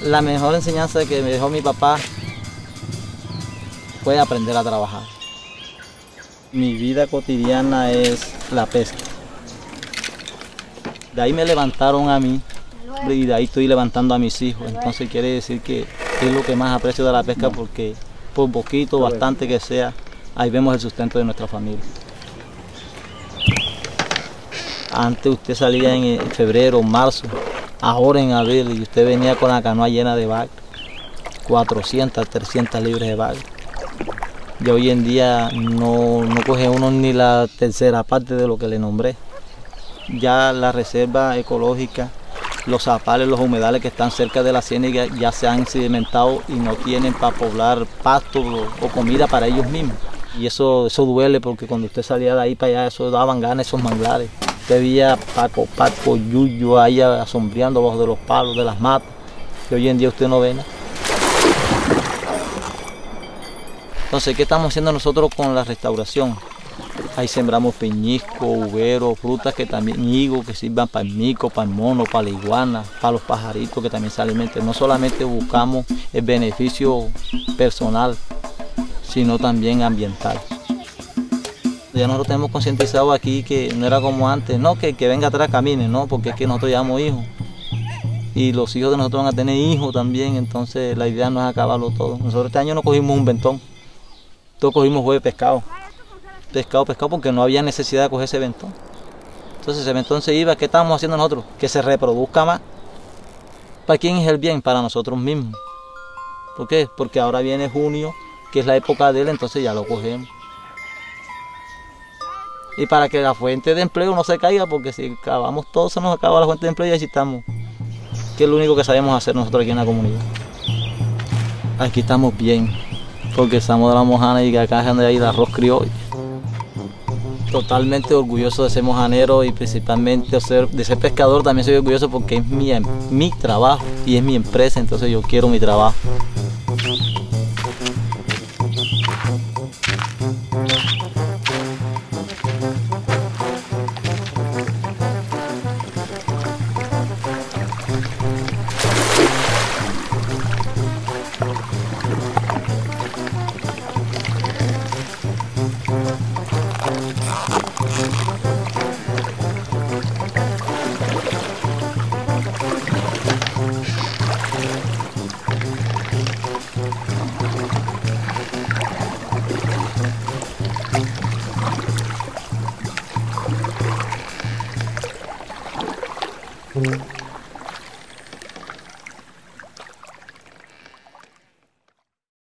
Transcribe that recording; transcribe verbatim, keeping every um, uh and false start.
La mejor enseñanza que me dejó mi papá fue aprender a trabajar. Mi vida cotidiana es la pesca. De ahí me levantaron a mí y de ahí estoy levantando a mis hijos. Entonces quiere decir que es lo que más aprecio de la pesca, porque por poquito, bastante que sea, ahí vemos el sustento de nuestra familia. Antes usted salía en febrero, marzo, ahora en abril, y usted venía con la canoa llena de bagre, cuatrocientas, trescientas libras de bagre. Y hoy en día no, no coge uno ni la tercera parte de lo que le nombré. Ya la reserva ecológica, los zapales, los humedales que están cerca de la ciénaga ya se han sedimentado y no tienen para poblar pasto o, o comida para ellos mismos. Y eso, eso duele, porque cuando usted salía de ahí para allá, eso daban ganas, esos manglares. Usted veía paco, paco, yuyo ahí asombreando bajo de los palos, de las matas, que hoy en día usted no ve nada. Entonces, ¿qué estamos haciendo nosotros con la restauración? Ahí sembramos peñisco, uvero, frutas que también, higos que sirvan para el mico, para el mono, para la iguana, para los pajaritos que también se alimenten. No solamente buscamos el beneficio personal, sino también ambiental. Ya nosotros tenemos concientizado aquí que no era como antes, no que, que venga atrás camine, no, porque es que nosotros llevamos hijos. Y los hijos de nosotros van a tener hijos también, entonces la idea no es acabarlo todo. Nosotros este año no cogimos un ventón, todos cogimos fue de pescado. Pescado, pescado, porque no había necesidad de coger ese ventón. Entonces ese ventón se iba, ¿qué estábamos haciendo nosotros? Que se reproduzca más. ¿Para quién es el bien? Para nosotros mismos. ¿Por qué? Porque ahora viene junio, que es la época de él, entonces ya lo cogemos. Y para que la fuente de empleo no se caiga, porque si acabamos todo, se nos acaba la fuente de empleo y ahí estamos. Que es lo único que sabemos hacer nosotros aquí en la comunidad. Aquí estamos bien, porque estamos de la mojana y acá es donde hay el arroz criollo. Totalmente orgulloso de ser mojanero y principalmente de ser, de ser pescador. También soy orgulloso porque es mi, mi trabajo y es mi empresa, entonces yo quiero mi trabajo. Mm.